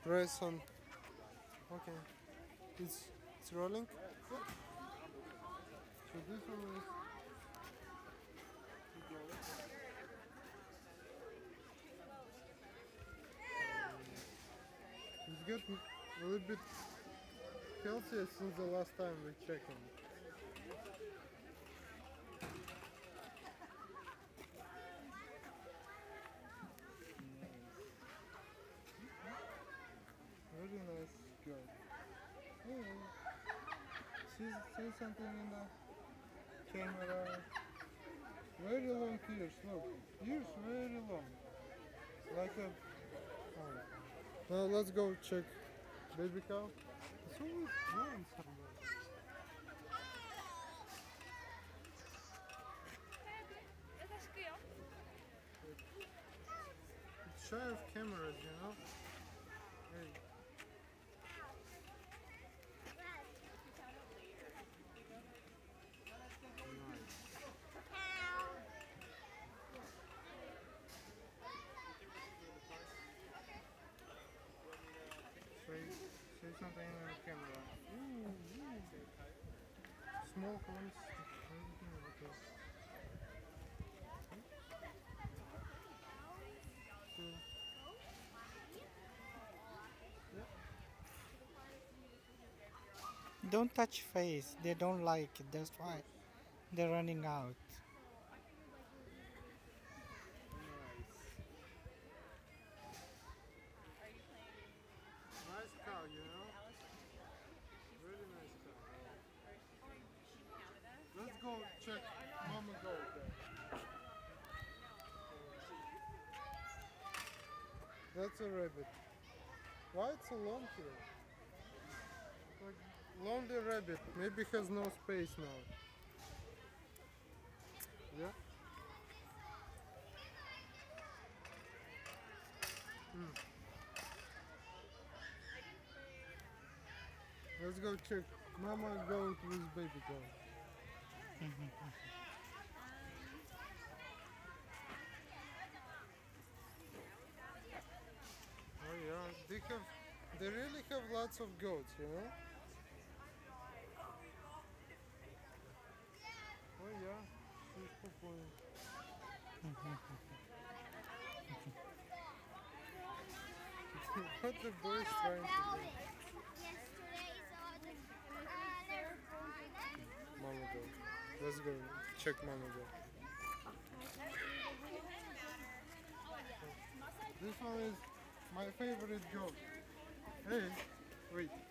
Press on. Okay. It's rolling. So this one is. It's getting a little bit healthier since the last time we checked him. Very nice girl. Hey, see something in the camera. Very long ears, look. Ears very long. Like a... Oh. Now let's go check baby cow. It's always going somewhere. It's shy of cameras, you know? Hey. Say something in the camera. Ooh. Small ones. Don't touch face. They don't like it. That's why they're running out. Nice cow, you know? Really nice cow. Let's go check Mama Goat there. That's a rabbit. Why it's so long here? Like lonely rabbit. Maybe has no space now. Yeah. Let's go check Mama Goat with baby goat. Oh yeah, they really have lots of goats, you know? Oh yeah, she's spokojny. What the boy is trying to do? Mama goat. Let's go check Mama goat. This one is my favorite goat. Hey, wait.